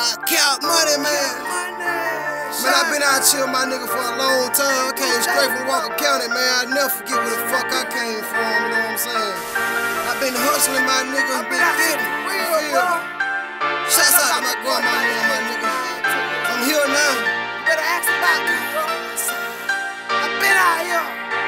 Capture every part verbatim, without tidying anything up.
Count money, man. Man, I been out here, my nigga, for a long time. I came straight from Walker County, man. I never forget where the fuck I came from, you know what I'm saying? I been hustling, my nigga, been getting real. Shouts out to my grandma, man, my nigga. I'm here now. Better ask about me, bro. I been out here.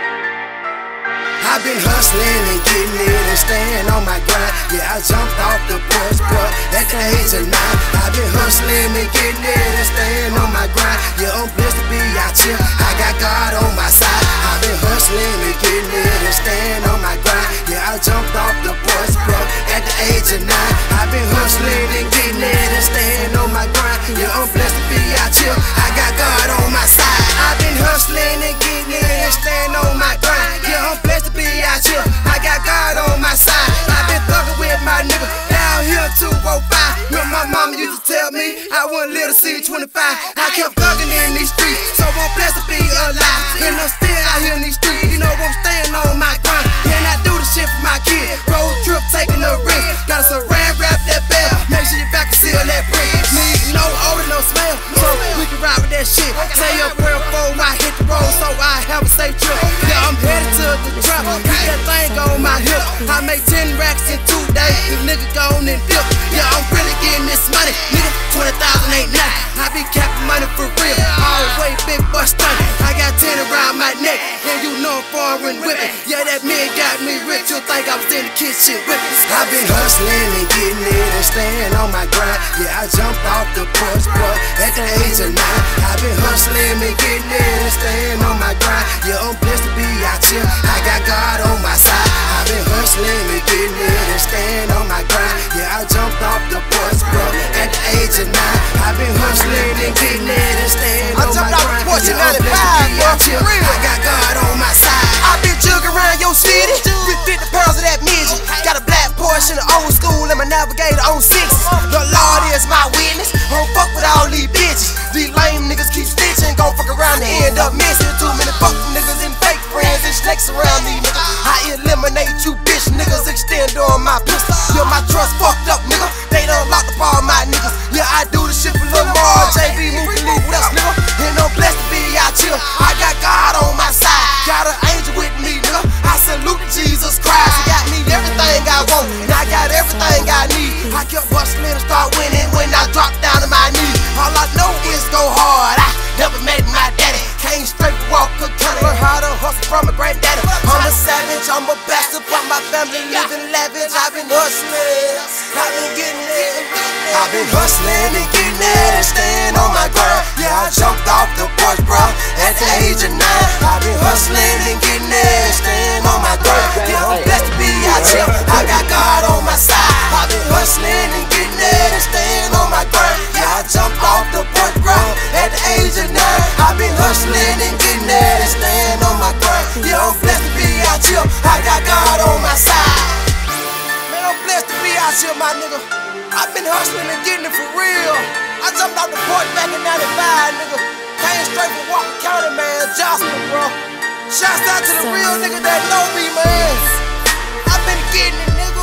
I been hustling and getting it and staying on my grind. Yeah, I jumped off the porch, bro, at the age of nine. I been hustling and getting it and staying on my grind. Yeah, I'm blessed to be out here. I got God on my side. I been hustling and getting it and staying on my grind. Yeah, I jumped off the porch, bro, at the age of nine. I been hustling and getting it and staying on my grind. Yeah, I'm blessed to be out here. I got God on my side. I been hustling and getting it and staying on my grind. Yeah, I'm blessed to be out here. I got God on my side. I been thugging with my nigga down here two oh five. When my mama used to tell me I wouldn't live to see twenty-five. I kept thugging in these streets, so I'm blessed to be alive. And I'm still out here in these streets, you know I'm staying on my grind. And I do the shit for my kid. Road trip, taking a risk. Got a saran wrap that bell. Make sure you back and seal that bridge. Need no odor, no smell, so we can ride with that shit. Say a prayer before I hit the road, so I have a safe trip. Yeah, I'm headed to the trap. Keep that thing on my hip. I make ten racks in two days. The nigga gone and dip. Yeah, I'm really getting this money. Nigga, twenty thousand ain't nothing. I be capping money for real. Always big bust stunning. I got ten around my neck, and you know I'm foreign whipping. Yeah, that man got me rich. You'll think I was in the kitchen whipping. I been hustling and getting it and staying on my grind. Yeah, I jumped off the porch, bro, at the age of nine. I been hustling and getting it and staying on my grind. Yeah, I'm blessed to be out here. I got God on my side. I been hustling and getting it and staying on my grind. Yeah, I jumped off the porch, bro, at the age of nine. I been hustling and getting it and staying on my grind. Yeah, I'm blessed to be out here. I got God on my side. I been jugging around your city with fifty pounds of that midget. Got a black Porsche in the old school and my Navigator on six. The Lord is my witness. I don't fuck with all these bitches. These lame niggas keep stitching, gon' fuck around and end up missing. Too many fuck niggas and fake friends and snakes around me, nigga. I eliminate you bitch niggas, extend on my pistol. Yeah, my trust fucked up, nigga. They done locked up all my niggas. Yeah, I do the shit for Lamar, J B, moving leave us, nigga. And I'm blessed to be out here. I got God on my side. Got an angel with me, nigga. I salute Jesus Christ. He got me everything I want, and I got everything I need. I kept hustling and start winning when I dropped down to my knees. All I know is go hard. I never met my daddy. Came straight from Walker County. Learned how to hustle from my granddaddy. I'm a savage, I'm a bastard, but my family living lavish. I've been hustling, I've been getting it. I've been hustling and getting it and staying on my grind. Yeah, I jumped off the porch, bro, at the age of nine. I've been hustling and getting it and staying on my grind. Yeah, I'm blessed to be out here. I got God on my side. I've been hustling and getting it and staying on my grind. Yeah, I jumped off the porch, bro, at the age of nine. I've been hustling and getting it and staying on my grind. Yeah, I'm blessed to be out here. I got God on my side. Man, I'm blessed to be out here, my nigga. I've been hustling and getting it for real. I jumped out the porch back in ninety-five, nigga. Came straight from Walker County, man. Jocelyn, bro. Shouts out to the real nigga that know me, man. I've been getting it, nigga.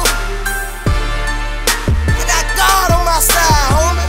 I got God on my side, homie.